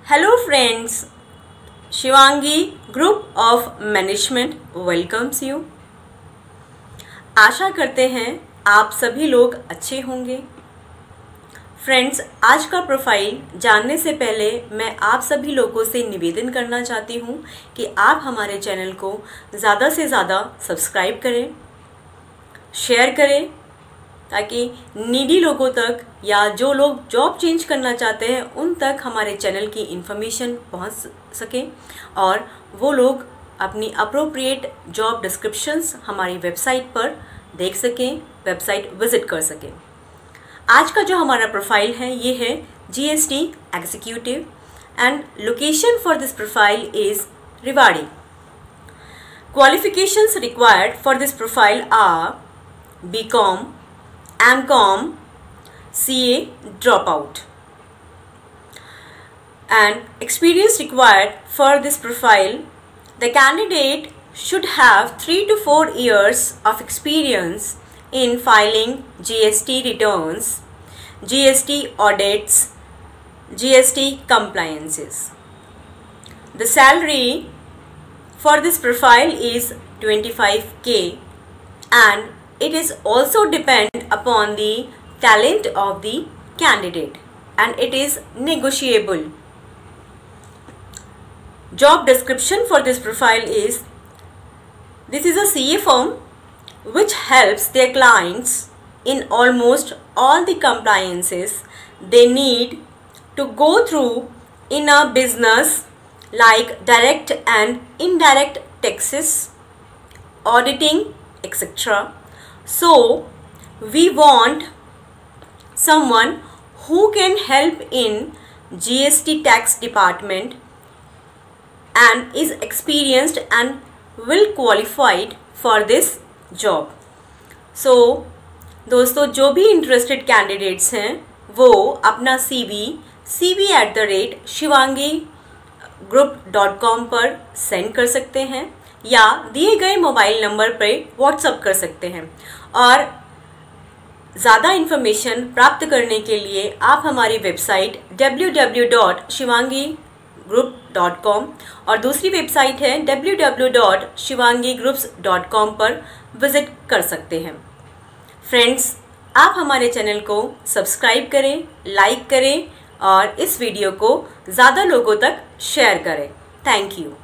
Hello friends, Shivangi Group of Management welcomes you। आशा करते हैं आप सभी लोग अच्छे होंगे। फ्रेंड्स, आज का प्रोफाइल जानने से पहले मैं आप सभी लोगों से निवेदन करना चाहती हूँ कि आप हमारे चैनल को ज़्यादा से ज़्यादा सब्सक्राइब करें, शेयर करें, ताकि नीडी लोगों तक या जो लोग जॉब चेंज करना चाहते हैं उन तक हमारे चैनल की इन्फॉर्मेशन पहुंच सके और वो लोग अपनी अप्रोप्रिएट जॉब डिस्क्रिप्शंस हमारी वेबसाइट पर देख सकें, वेबसाइट विजिट कर सकें। आज का जो हमारा प्रोफाइल है ये है GST executive and location for this profile is Rewari. Qualifications required for this profile are BCom, MCOM, CA dropout, and experience required for this profile. The candidate should have 3 to 4 years of experience in filing GST returns, GST audits, GST compliances. The salary for this profile is 25K and it is also depend upon the talent of the candidate and it is negotiable. Job description for this profile is, this is a CA firm which helps their clients in almost all the compliances they need to go through in a business like direct and indirect taxes, auditing, etc. So, we want someone who can help in GST tax department and is experienced and well qualified for this job. So, दोस्तों जो भी interested candidates हैं वो अपना cv@shivangigroup.com पर send कर सकते हैं या दिए गए मोबाइल नंबर पर व्हाट्सएप कर सकते हैं। और ज़्यादा इन्फॉर्मेशन प्राप्त करने के लिए आप हमारी वेबसाइट www.shivangigroup.com और दूसरी वेबसाइट है www.shivangigroups.com पर विज़िट कर सकते हैं। फ्रेंड्स, आप हमारे चैनल को सब्सक्राइब करें, लाइक करें और इस वीडियो को ज़्यादा लोगों तक शेयर करें। Thank you.